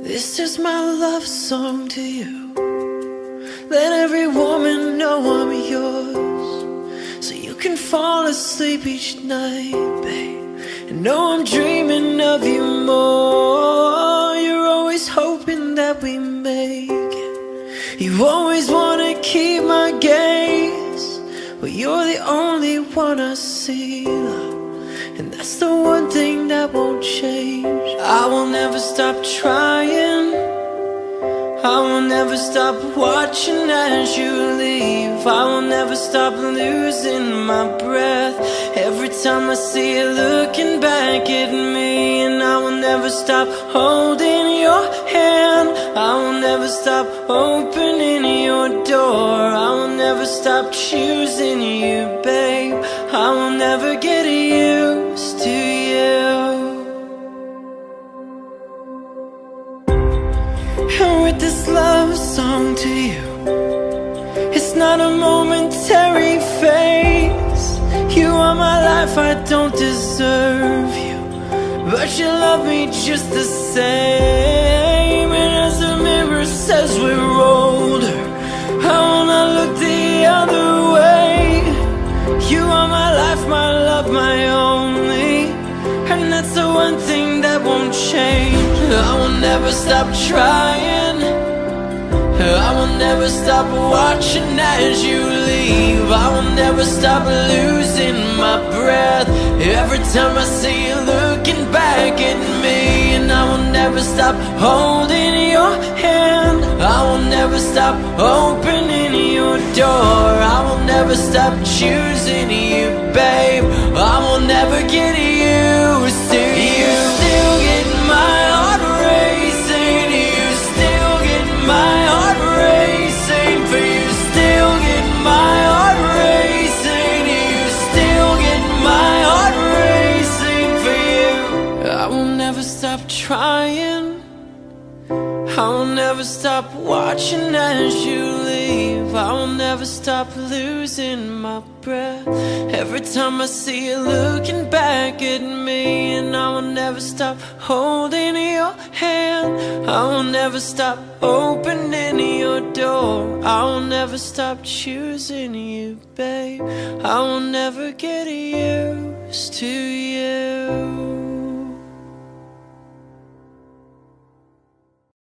This is my love song to you. Let every woman know I'm yours, so you can fall asleep each night, babe, and know I'm dreaming of you more. You're always hoping that we make it. You always wanna keep my gaze, but you're the only one I see, love, and that's the one thing that won't change. I will never stop trying, I will never stop watching as you leave. I will never stop losing my breath every time I see you looking back at me. And I will never stop holding your hand, I will never stop opening your door. I will never stop choosing you, babe. I will never get used to you. And with this love song to you, it's not a momentary phase. You are my life, I don't deserve you, but you love me just the same. And as the mirror says we're older, I will not look the other way. You are my life, my love, my only, and that's the one thing that won't change. I will never stop trying, I will never stop watching as you leave. I will never stop losing my breath every time I see you looking back at me. And I will never stop holding your hand, I will never stop opening your door. I will never stop choosing you, babe. I will never get used to you. Still get my heart racing, you still get my heart racing. For you still get my heart racing, you still get my heart racing for you. I will never stop trying, I will never stop watching as you leave. I will never stop losing my breath every time I see you looking back at me. And I will never stop holding your hand, I will never stop opening your door. I will never stop choosing you, babe. I will never get used to you.